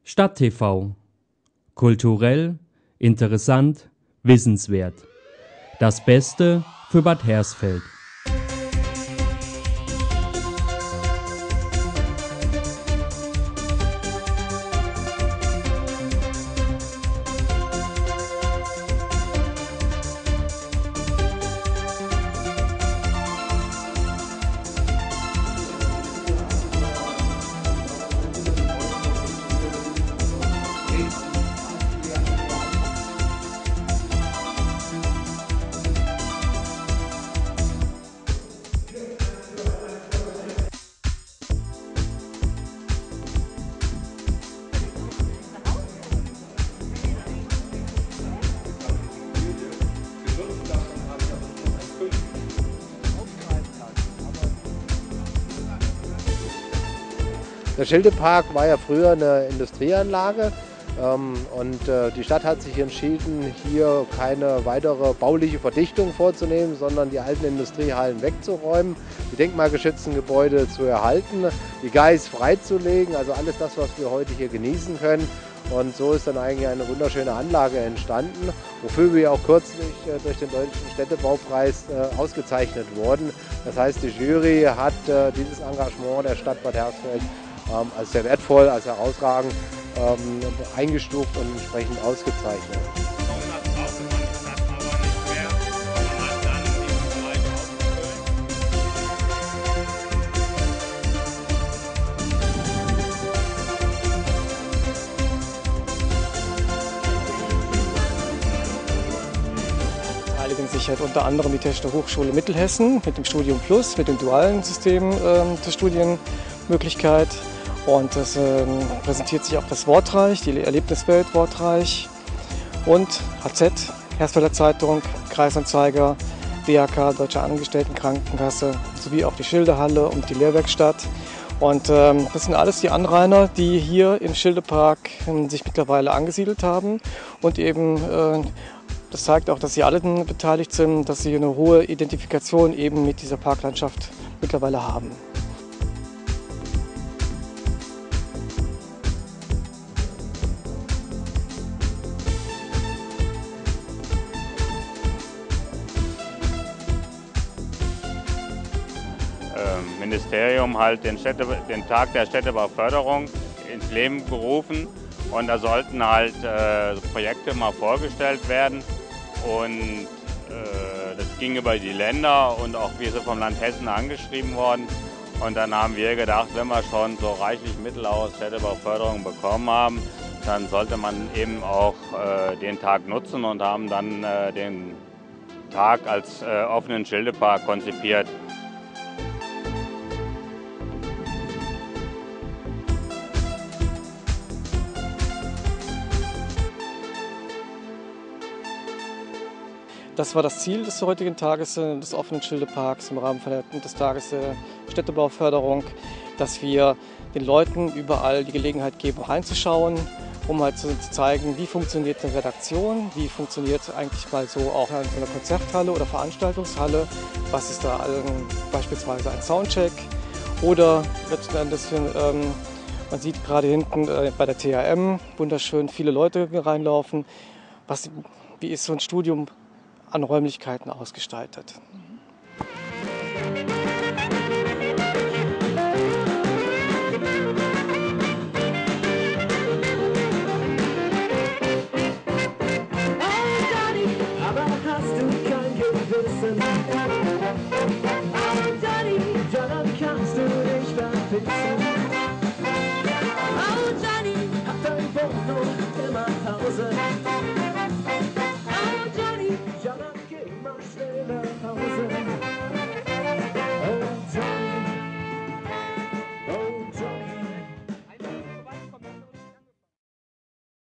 Stadt-TV. Kulturell, interessant, wissenswert. Das Beste für Bad Hersfeld. Der Schildepark war ja früher eine Industrieanlage und die Stadt hat sich entschieden, hier keine weitere bauliche Verdichtung vorzunehmen, sondern die alten Industriehallen wegzuräumen, die denkmalgeschützten Gebäude zu erhalten, die Gais freizulegen, also alles das, was wir heute hier genießen können. Und so ist dann eigentlich eine wunderschöne Anlage entstanden, wofür wir auch kürzlich durch den Deutschen Städtebaupreis ausgezeichnet wurden. Das heißt, die Jury hat dieses Engagement der Stadt Bad Hersfeld als sehr wertvoll, als herausragend eingestuft und entsprechend ausgezeichnet. Beteiligen sich halt unter anderem die Technische Hochschule Mittelhessen mit dem Studium Plus, mit dem dualen System der Studienmöglichkeit. Und das präsentiert sich auch das Wortreich, die Erlebniswelt Wortreich und HZ, Hersfelder Zeitung, Kreisanzeiger, DAK, Deutsche Angestelltenkrankenkasse, sowie auch die Schildehalle und die Lehrwerkstatt. Und das sind alles die Anrainer, die hier im Schildepark sich mittlerweile angesiedelt haben. Und eben, das zeigt auch, dass sie alle beteiligt sind, dass sie eine hohe Identifikation eben mit dieser Parklandschaft mittlerweile haben. Ministerium halt den Tag der Städtebauförderung ins Leben gerufen und da sollten halt Projekte mal vorgestellt werden und das ging über die Länder und auch wir sind vom Land Hessen angeschrieben worden und dann haben wir gedacht, wenn wir schon so reichlich Mittel aus Städtebauförderung bekommen haben, dann sollte man eben auch den Tag nutzen und haben dann den Tag als offenen Schildepark konzipiert. Das war das Ziel des heutigen Tages des offenen Schildeparks im Rahmen des Tages der Städtebauförderung, dass wir den Leuten überall die Gelegenheit geben, reinzuschauen, um halt zu zeigen, wie funktioniert eine Redaktion, wie funktioniert eigentlich mal so auch eine Konzerthalle oder Veranstaltungshalle, was ist da beispielsweise ein Soundcheck oder letzten Endes, man sieht gerade hinten bei der THM wunderschön viele Leute reinlaufen, wie ist so ein Studium an Räumlichkeiten ausgestaltet. Aber hast du kein Gewissen? Oh Johnny, dann kannst du dich verpissen.